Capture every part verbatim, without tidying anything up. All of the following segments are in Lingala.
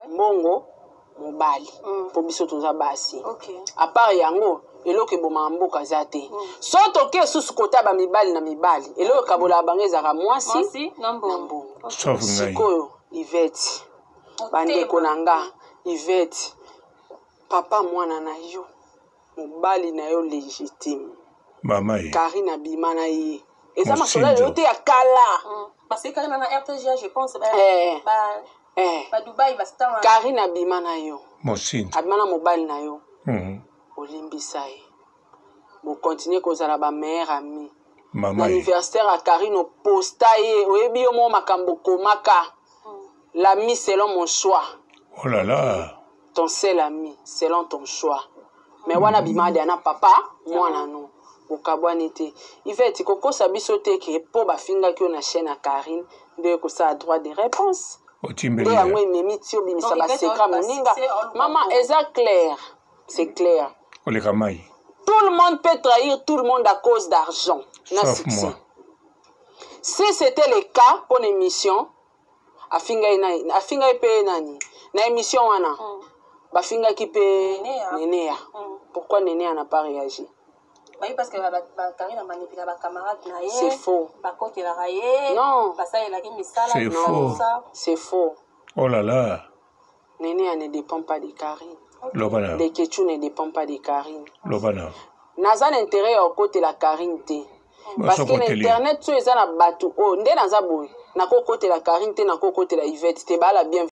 Mbongo mobali Mm. po biso toza basi. Okay. À part yango eloko eboma mboka za te. So toke susu kota ba mibali na mibali. Eloko kabola bango ezaka mwasi Mwasi na mbongo. na mbongo. Sauf ngai. Sikoyo Yvette. Bandeko na nga Yvette. Papa mwana na yo. Mobali na yo légitime. Mama ye. Karine abima na ye. Eza Mosinzo. masola yo te ya kala. Mm. Parce que Karine na R T G, je pense ba Eh. ba Eh. ba Dubai ba star. Karine abima na yo. Mosinzo. Abima na mobali na yo. Mhm. Olimbisa ye. Bo continuer kozala ba meilleur ami. Mama ye. L'anniversaire à Karine au posta ye. Oyebi yo mo makambo komaka. L'ami selon mon choix. Oh là là. Ton seul ami selon ton choix. Mais wana bima de na papa mwana no. Okabwani te. Yvette koko sabiso te ke po ba finga ki na chaîne à Karine de ko sa droit de réponse. Otimbeli. De yango memi ti obimisa ba seka moninga. Maman eza clair. C'est clair. Oleka mai. Tout le monde peut trahir tout le monde à cause d'argent. Sauf moi. Si c'était le cas pour l'émission, afinga ina afinga pe nani na émission wana. Mm. Ba finga ki pe Nénéa. Nénéa. Mm. Pourquoi Nénéa n'a pas réagi? Bah oui, parce que ba ba Karine a manipulé ba camarade na ye. C'est faux. Ba côté la raye. Non. Ba ça il a qui misala. C'est faux. C'est faux. Oh là là. Nénéa ne dépend pas de Karine. Lobana. Les Ketchou ne dépend pas de Karine. Lobana. Naza l'intérêt au côté la Karine te. Parce que l'internet tout est na batu. Oh, ndé naza boy. Na ko côté la Karine te na ko côté la Yvette te ba la bien.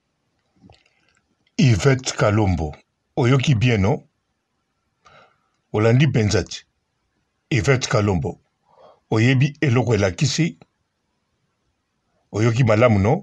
Yvette Kalombo. Oyoki bien non? Olandi Benzati. Yvette Kalombo. Oyebi eloko elakisi. Oyoki malamu non?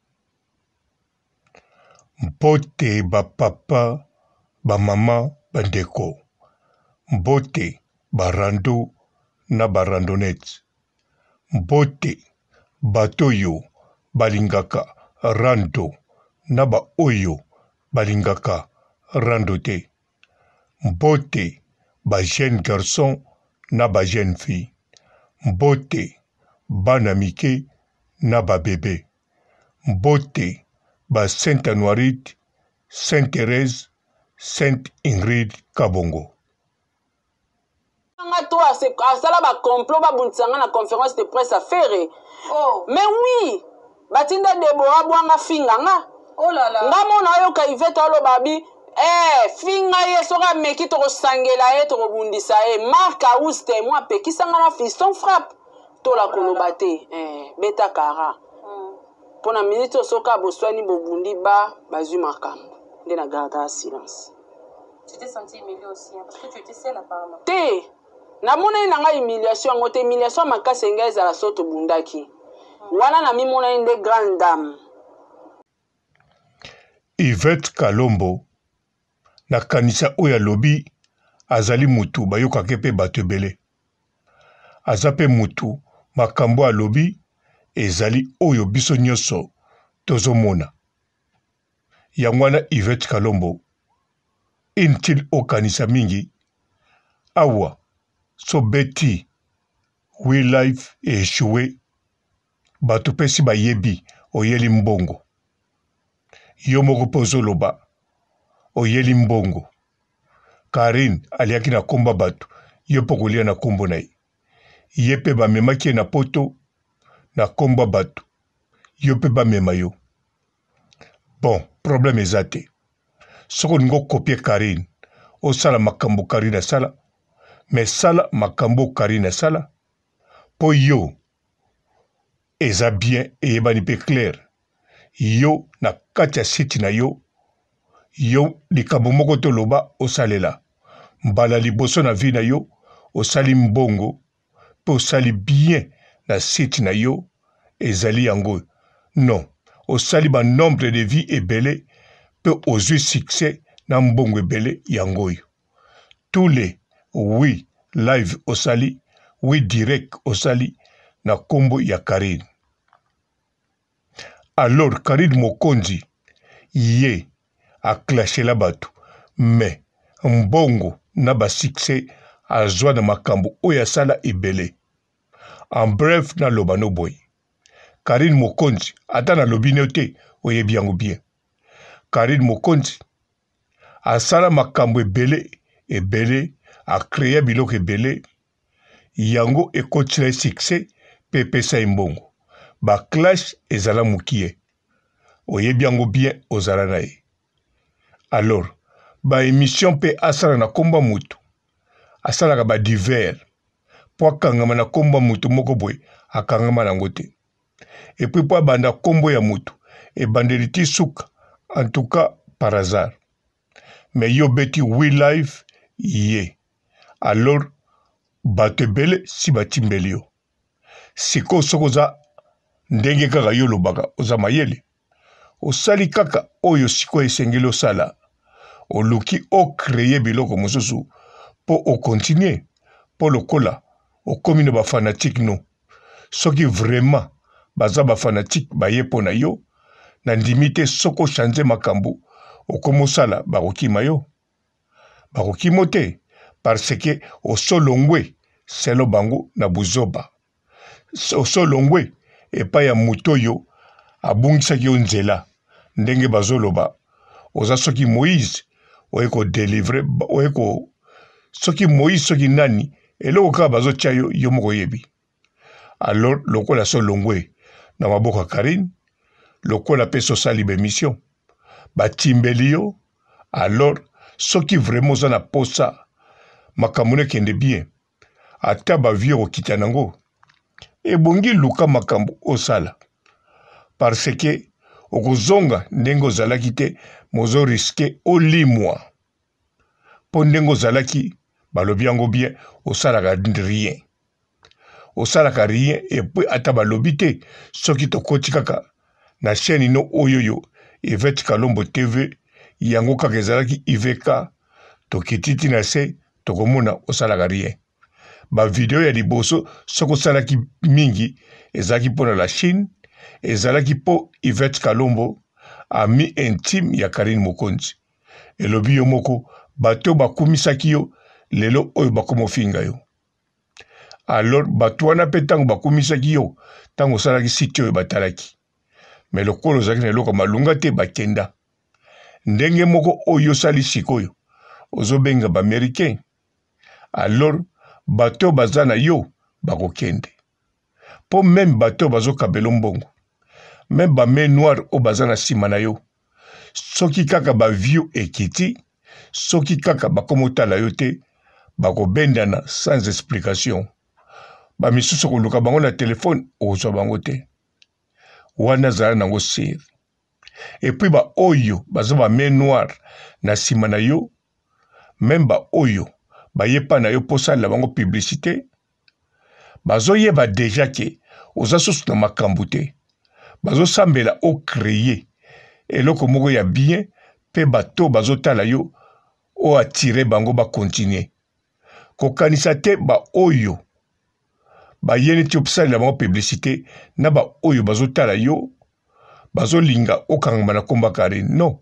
Mbote ba papa, ba mama, bandeko. Mbote ba rando na ba randonnette. Mbote batoyo balingaka rando na ba oyo balingaka rando te. Mbote ba jeune garçon na ba jeune fille. Mbote bana mike na ba bébé. Mbote ba Sainte Anoirite, Sainte Thérèse, Sainte Ingrid Kabongo. Nga toi c'est asala ba complot ba buntsanga na conférence de presse à faire. Oh. Mais oui, batinda Deborah bwanga finga nga. Oh là là. Nga mona yo ka Yvette alo babi. Eh, finga ye soka meki to sangela ye to bundisa ye. Marka uste moi pekisanga na fiston frappe. To la kolobate. Eh, beta kara. Pour la minute soka boswani bobundi ba bazui makambo. Nde na garda silence. Tu t'es senti humilié aussi, hein, parce que tu étais seule apparemment. Te, na mona ina nga humiliation, ngote humiliation makase nga ezala soto bundaki. Wana na mi mona inde grande dame. Yvette Kalombo, na kanisa oya lobi, azali mutu bayoka kepe bato ebele. Azape mutu, makambo alobi, ezali oyo biso nyoso, tozo mona. Yangwana Yvette Kalombo, intil o kanisa mingi, awa, so beti, we life e échoué, bato pesi ba yebi, oyeli mbongo. Yo moko pozo loba, oyeli mbongo. Karine, aliaki na komba bato, yo pokolia na kombo na ye. Yepe ba memaki na poto, na komba bato, yo pe ba mema yo. Bon, problème ezate. Soko ngo kopie Karine, o sala makambo Karine sala, mais sala makambo Karine sala, po yo, eza bien et ebani pe clair. Yo na kati ya siti na yo, yo likambo moko to loba osalela. Mbala liboso na vi na yo, osali mbongo, pe osali bien na siti na yo, ezali yango. Non, osali ba nombre de vie ebele, pe ozui succès na mbongo ebele yango yo. Tous les oui live osali, oui direct osali, na kombo ya Karine. Alors Karine Mokonzi, ye, a clashé la bato, mais mbongo na ba succès a zwa na makambo oya sala ebele. En bref na lobano boy. Karine Mokonzi, ata na lobine te, oyebi yango bien. Karine Mokonzi asala makambo ebele ebele akrea biloko ebele yango ekotila succès pe epesa ye mbongo baclash ezala mokie oyebi yango bien ozala na ye alors baémission mpe asala na komba mutu asalaka badivers mpo akangama na komba mutu moko boye akangama nango te epui mpo abanda kombo ya mutu ebandeli ti suka en tout cas par hasard mais yo beti we live ye alors bato ebele si batimbeli yo sikoyo soki oza ndenge kaka yo olobaka oza mayele osali kaka oyo sikoyo esengeli osala oluki okreye biloko mosusu mpo okontinue mpo lokola okomi na bafanatike no soki vraiment baza bafanatike baye mpo na yo na ndimi te soki ochange makambo okomi osala bakokima yo bakokima te parce que osolongwe selo bango na buzoba osolongwe epai ya moto oyo abungisaki yo nzela ndenge bazoloba oza soki Moïse oye kodelivre oye ko soki Moïse soki nani eloko kaka bazotia yo yo moko oyebi alors lokola solongwe na maboko ya Karine lokola mpe sosali bemission batimbeli yo alors soki vraiment oza na posa makambo ekende bien ata bavie kokita nango ebongi luka makambo osala parce que okozonga ndenge ozalaki te mozo riske olimwa mpo ndenge ozalaki balobi yango bien osalaka rien osalaka rien epui ata balobi te soki tokoti kaka na chaîne ino oyoyo Yvette Kalombo T V yango kaka ezalaki I V K tokititi na se tokomona osalaka rien bavideo ya liboso soki osalaki mingi ezalaki mpo na la Chine ezalaki mpo Yvette Kalombo ami intime ya Karine Mokonzi elobi yo moko bato bakumisaki yo lelo oyo bakomofinga yo alors bato wana mpe ntango bakumisaki yo ntango osalaki site oyo batalaki me lokolo ozalaki na eloko malunga te bakenda ndenge moko oyo osali sikoyo ozobenga baaméricain alors bato baza na yo bakokende mpo meme bato bazokabela mbongo meme bame noire oyo baza na nsima na yo soki kaka baview ekiti soki kaka bakomotala yo te bakobendana sans explication bamisusu koluka bango na telefone okozwa bango te wana zala nango siri epui baoyo baza bame noire na nsima na yo meme baoyo bayepa na yo posalela bango publicité bazoyeba deja ke oza susu na makambo te bazosambela ocreye eloko moko ya bien mpe bato bazotala yo oatire bango bakontinue kokanisa te baoyo bayeni ti osalela bango publicité na baoyo bazotala yo bazolinga okangama na komba Karine non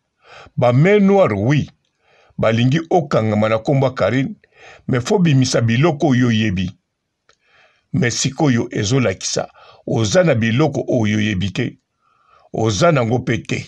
bame noire oui balingi okangama na komba Karine me fo bimisa biloko oyo oyebi me sikoyo ezolakisa oza na biloko oyo oyebi te oza nango mpe te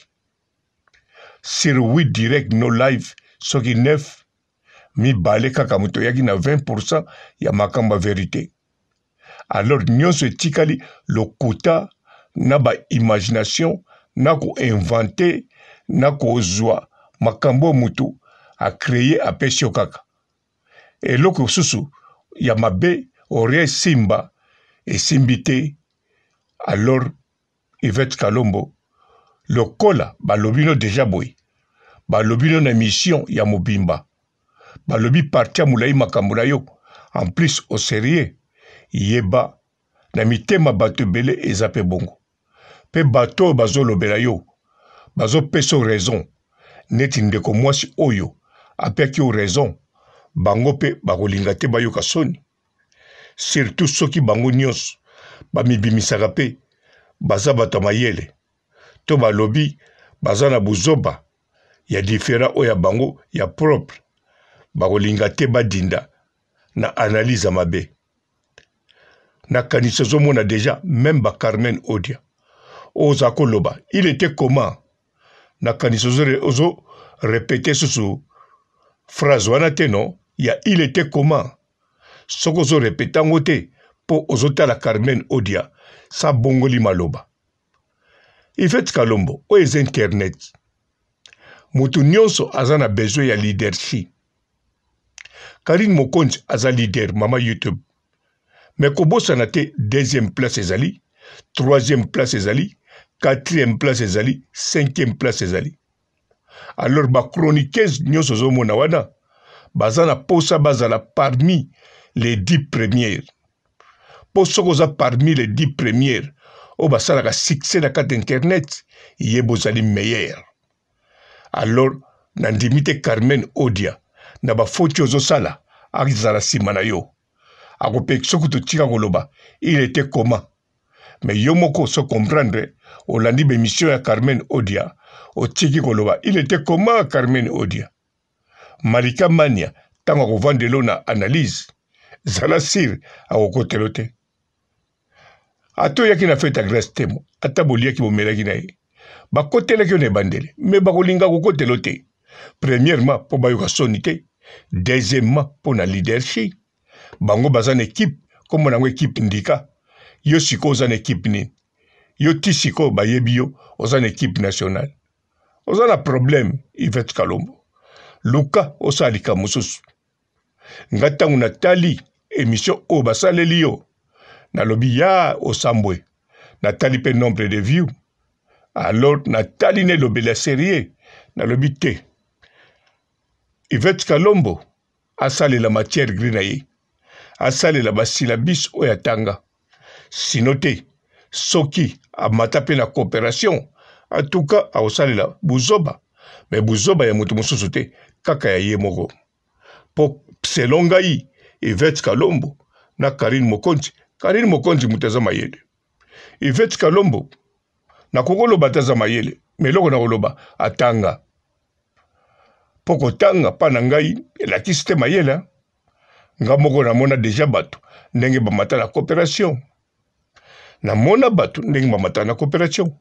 sur oui direct no live soki neuf mibale kaka moto oyaki na vingt pour cent ya makambo ya verité alors nyonso etikali lokuta na baimagination na koinvente na kozwa makambo mutu akreye apesi yo kaka eloko susu ya mabe oria esimba esimbi te alors Yvette Kalombo lokola balobi no deja boye balobi no na mission ya mobimba balobi parti ya molai makambo na yo en plus au sérieux yeba na mitema bato ebele eza mpe bongo mpe bato oyo bazolobela yo bazopesa yo raison neti ndeko mwasi oyo apiaki yo raison bango mpe bakolinga te bayoka soni surtout soki bango nyonso bamibimisaka mpe baza bato ya mayele to balobi baza na buzoba ya diferent oyo ya bango ya propre bakolinga te badinda na analyse ya mabe nakanisi ozomona deja même ba Carmen Odia oza koloba il était comment nakanisa ozo répéter susu phrase wana te non ya il était comment soko ozo répéter ngo te po ozotala Carmen Odia sa bongoli maloba Yvette Kalombo o ez internet mutu nyonso aza na besoin ya leadership Karine Mokonzi aza leader mama YouTube mais kobosana te deuxième place ezali troisième place ezali quatrième place ezali cinquième place ezali alors ba chroniqueuse nyonso zomona wana bazana posa bazala parmi les dix premières poso koza parmi les dix premières o basala ka succès na kati internet yebozali meilleur alors nandimite Carmen Odia na ba foti ozosala akizala sima na yo akope soku totika koloba il était comment mais yo moko so comprendre olandi be mission ya Carmen Odia otiki koloba il était comment Carmen Odia Malika Mania tango kovandelo na analyse zala sir akokotelo te ato yaki na feta grâce temo ata boliaki bomelaki na ye bakotelaki yo na ebandele me bakolinga kokotelo te premièrement po bayoka soni te deuxièmement po na leadership bango baza na équipe kombo nango équipe ndika yo siko oza na équipe nini yo ti siko bayebi yo oza na équipe nationale oza na problème Yvette Kalombo luka osalika mosusu nga ntango natali émission oyo basaleli yo nalobi ya osambwe natali mpe nombre de view alors natali na elobela serie nalobi te Yvette Kalombo asalela matière gris na ye asalela basilabis oyo atanga sino te soki amata mpe na coopération en tout cas aosalela buzoba mais buzoba ya moto mosusu te kaka ya ye moko po selon ngai Yvette Kalombo na Karine Mokonzi Karine Mokonzi moto aza mayele Yvette Kalombo na kokoloba te aza mayele mais eloko na koloba atanga po kotanga mpa na ngai elakisi te mayele nga moko namona deja bato ndenge bamata na coopération namona bato ndenge bamata na coopération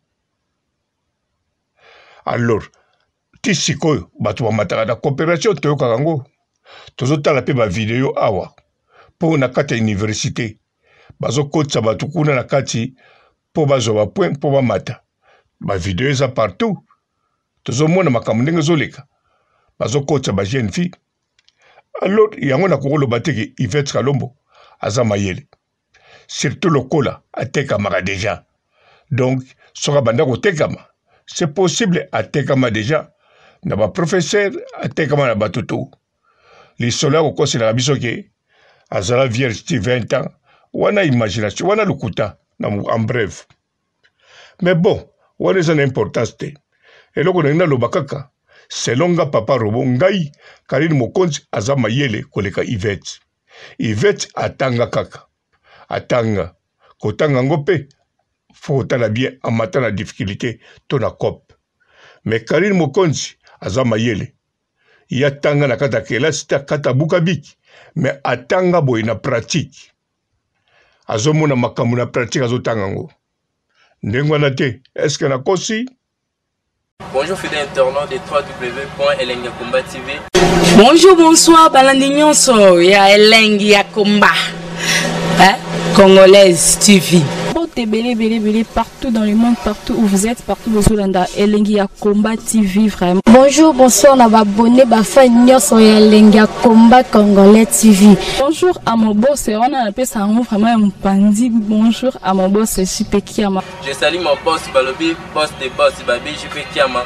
alors ti sikoyo bato bamataka na coopération toyokaka yango tozotala mpe bavideo awa mpo na kati ya université bazokotisa bato kuna na kati mpo bazwa bapoint mpo bamata bavideo eza partout tozomona makambo ndenge ezoleka bazokotisa bajeune fille alors yango nakokoloba teke Yvette Kalombo aza mayele surtout lokola atekamaka déjà donc soka banda kotekama c'est possible atekama déjà na baprofesseur atekama na bato to lisolo ya kokoselaka biso ke azala vierge ti vingt ans wana imagination wana lokuta en bref mais bon wana eza na importance te eloko na ngai naloba kaka selon nga papa robo ngai Karine Mokonzi aza mayele koleka Yvette Yvette atanga kaka atanga kotanga ngo mpe fo kotala bien amata na difficulté to na cop mais Karine Mokonzi aza mayele ye atanga na kati ya kelasi te kati abuka biki mais atanga boye na pratique azomona makambo na pratique azotanga ngo ndenge wana te eske nakosi. Bonjour fidèles internautes de w w w point elengi ya komba T V. Bonjour, bonsoir, balandi nyonso ya elengi ya komba hein? Congolaise T V. Belé, belé, belé, partout dans le monde, partout où vous êtes, partout où vous êtes, Elengi ya Komba T V, vraiment. Bonjour, bonsoir, on a abonné, bah, fan nyonso ya Elengi ya Komba Congolais T V. Bonjour à mon boss, on a appelé ça vraiment un pandi. Bonjour à mon boss, J P Kiama. Je salue mon boss Balobi, boss des boss Babi, J P Kiama.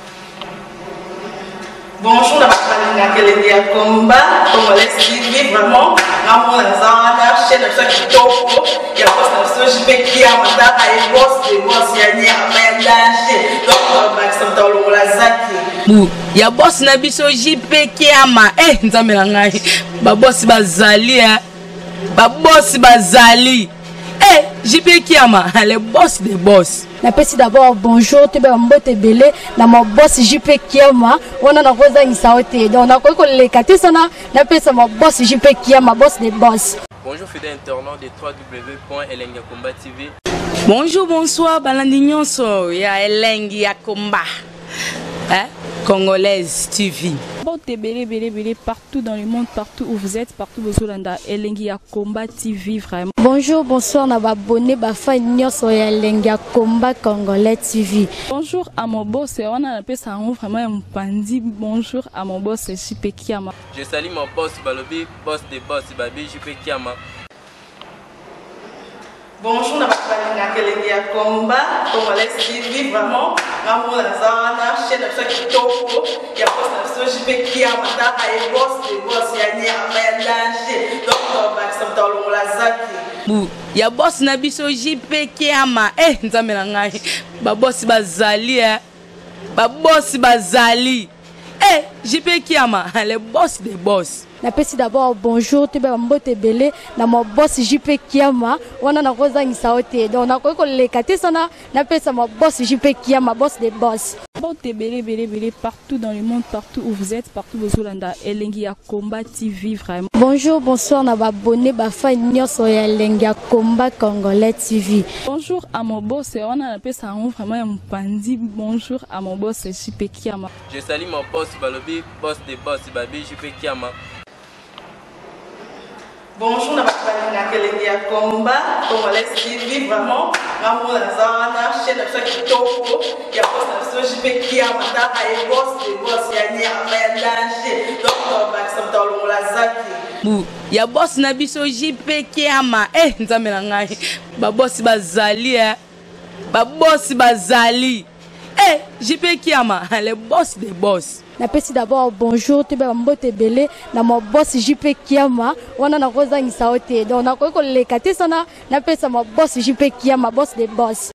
Bonjour, la Elengi ya Komba Congolais T V, vraiment. Ramon Lazana, chaîne de chaque topo, il y a pas de J P Kiama, et boss des boss, il y a un danger. Donc, on va accepter le Lazaki. Il y a boss Nabiso J P Kiama, eh, nzamela ngai, ba boss bazali, hein, ba boss bazali. Eh, J P Kiama, le boss des boss. Na pesi d'abord bonjour, tu be mbote belé, na mon boss J P Kiama, on a koza ngisaote. Donc na ko le kati sana, na pesa mon boss J P Kiama, boss des boss. Bonjour fidèles internautes de w w w point elengi ya komba T V. Bonjour, bonsoir, balandi nyonso ya elengi ya komba. hein? Congolaise T V. Bon, t'es belé, belé, belé, partout dans le monde, partout où vous êtes, partout où vous êtes, Elengi Combat T V, vraiment. Bonjour, bonsoir, na abonné, ba fan nyonso ya Elengi Combat Congolais T V. Bonjour à mon boss, on a appelé ça vraiment un pandi. Bonjour à mon boss, J P Kiama. Je salue mon boss Balobi, boss des boss Babi, J P Kiama. Bonjour, na bafani Elengi Combat Congolais T V, vraiment. Ngambo na zana chaîne na kitoko ya boss na J P Kiama ta ay boss des boss ya nya ya danger. Donc on va s'entendre longo la zaki. Bu ya boss na biso J P Kiama. Eh nzambe na ngai. Ba boss bazali eh. Ba boss bazali. Eh J P Kiama, le boss des boss. Napesi d'abord bonjour te ba mbote belé na mo boss J P Kiama wana na kozangisa ote donc na ko leka te sana napesa mo boss J P Kiama boss des boss. Bon, t'es belé, belé, belé, partout dans le monde, partout où vous êtes, partout où vous êtes, Elengi Combat T V, vraiment. Bonjour, bonsoir, na abonné, ba fan nyonso ya Elengi Combat Congolais T V. Bonjour à mon boss, on a appelé ça vraiment un pandi. Bonjour à mon boss, J P Kiama. Je salue mon boss Balobi, boss des boss Babi, J P Kiama. Bonjour, na bafani Elengi Combat Congolais T V, vraiment. Ngambo na zana chaîne na kitoko ya boss na J P Kiama ta ay boss des boss ya nya ya danger. Donc on va s'entendre longo la zaki. Bu ya boss na biso J P Kiama. Eh nzambe na ngai. Ba boss bazali eh. Ba boss bazali. Eh J P Kiama, le boss des boss. Napesi d'abord bonjour te ba mbote belé na mo boss J P Kiama wana na kozangisa ote donc na ko leka te sana napesa mo boss J P Kiama boss des boss.